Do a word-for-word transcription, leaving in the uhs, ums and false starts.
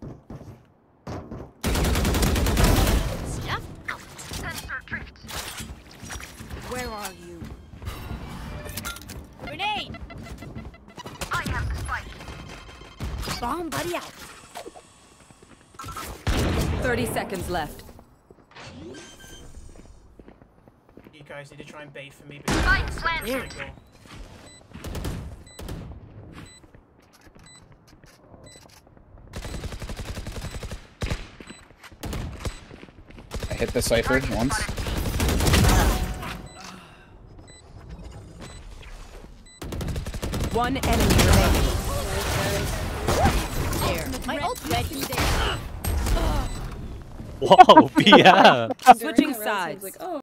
Stuff out. Sensor drift. Where are you? Grenade! I have the spike. Bomb buddy out. thirty seconds left. You guys need to try and bait for me. Spike slam. I hit the cipher once. One enemy remaining. There. My ult's ready. Whoa, yeah. Switching sides.